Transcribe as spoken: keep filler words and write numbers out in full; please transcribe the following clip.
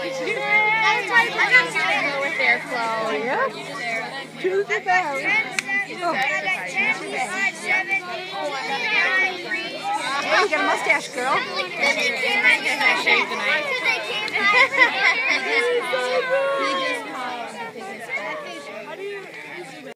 With airflow. Yep. To the bell. Oh. Hey, you got a mustache, girl. I shaved tonight.